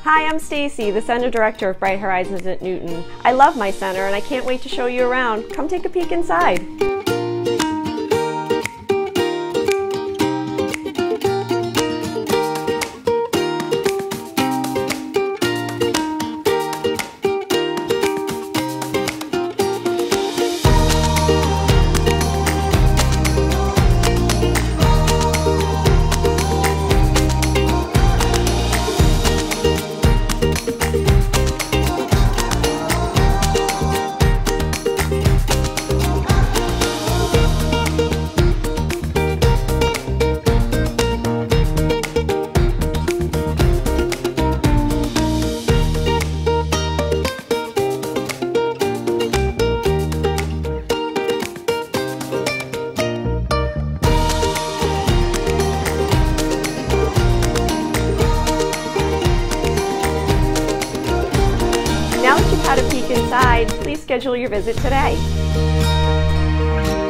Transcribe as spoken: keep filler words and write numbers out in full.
Hi, I'm Stacy, the Center Director of Bright Horizons at Newton. I love my center and I can't wait to show you around. Come take a peek inside. Now that you've had a peek inside, please schedule your visit today.